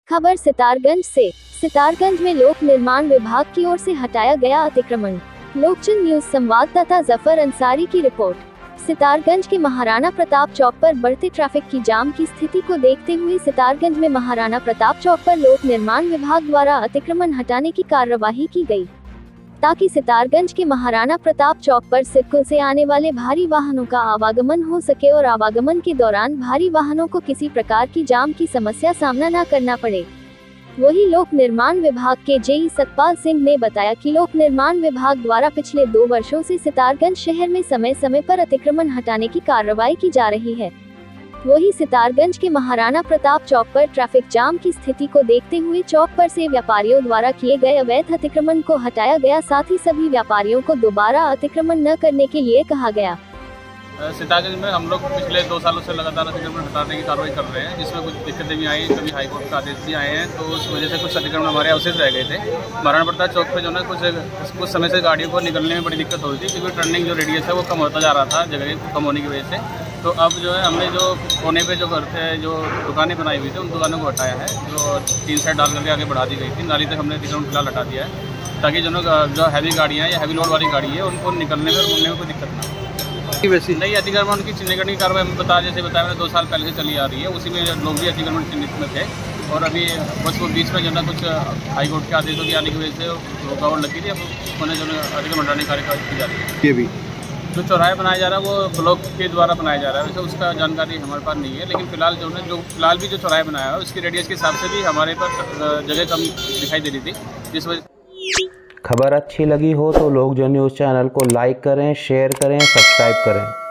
खबर सितारगंज से। सितारगंज में लोक निर्माण विभाग की ओर से हटाया गया अतिक्रमण। लोकजन न्यूज संवाददाता जफर अंसारी की रिपोर्ट। सितारगंज के महाराणा प्रताप चौक पर बढ़ते ट्रैफिक की जाम की स्थिति को देखते हुए सितारगंज में महाराणा प्रताप चौक पर लोक निर्माण विभाग द्वारा अतिक्रमण हटाने की कार्यवाही की गई, ताकि सितारगंज के महाराणा प्रताप चौक पर सिडकुल से आने वाले भारी वाहनों का आवागमन हो सके और आवागमन के दौरान भारी वाहनों को किसी प्रकार की जाम की समस्या सामना न करना पड़े। वही लोक निर्माण विभाग के जेई सतपाल सिंह ने बताया कि लोक निर्माण विभाग द्वारा पिछले 2 वर्षों से सितारगंज शहर में समय समय पर अतिक्रमण हटाने की कार्रवाई की जा रही है। वही सितारगंज के महाराणा प्रताप चौक पर ट्रैफिक जाम की स्थिति को देखते हुए चौक पर से व्यापारियों द्वारा किए गए अवैध अतिक्रमण को हटाया गया, साथ ही सभी व्यापारियों को दोबारा अतिक्रमण न करने के लिए कहा गया। सितारगंज में हम लोग पिछले 2 सालों से लगातार अतिक्रमण हटाने की कार्रवाई कर रहे हैं, जिसमें कुछ दिक्कतें भी आई, कभी हाईकोर्ट का आदेश भी आए हैं, तो उस वजह से कुछ अतिक्रमण हमारे अवशेष रह गए थे। महाराणा प्रताप चौक पे जो है कुछ समय से गाड़ियों को निकलने में बड़ी दिक्कत हो रही थी, क्योंकि टर्निंग जो रेडियस है वो कम होता जा रहा था जगह कम होने की वजह से। तो अब जो है हमने जो कोने पे जो करते हैं जो दुकानें बनाई हुई थी उन दुकानों को हटाया है, जो 3 साइड डाल करके आगे बढ़ा दी गई थी। नाली तक हमने अतिक्रमण फिलहाल हटा दिया है, ताकि जो हैवी गाड़ियाँ या हैवी लोड वाली गाड़ी है उनको निकलने में और घूमने में कोई दिक्कत ना हो। वैसे नहीं अतिक्रमण की चिन्हीकरण की कार्रवाई जैसे बताया 2 साल पहले से चली आ रही है, उसी में लोग भी अतिक्रमण चिन्हित में थे, और अभी बस वो बीच में जो है कुछ हाईकोर्ट के आदेशों की आने की वजह से रुकावट लगी थी। अब उन्हें जो अतिक्रमण हटाने की कार्यवाही की जा रही है। ये भी जो चौराहा बनाया जा रहा है वो ब्लॉक के द्वारा बनाया जा रहा है, वैसे उसका जानकारी हमारे पास नहीं है, लेकिन फिलहाल फिलहाल भी जो चौराहा बनाया है उसकी रेडियस के हिसाब से भी हमारे पर जगह कम दिखाई दे रही थी, जिस वजह। खबर अच्छी लगी हो तो लोकजन न्यूज़ चैनल को लाइक करें, शेयर करें, सब्सक्राइब करें।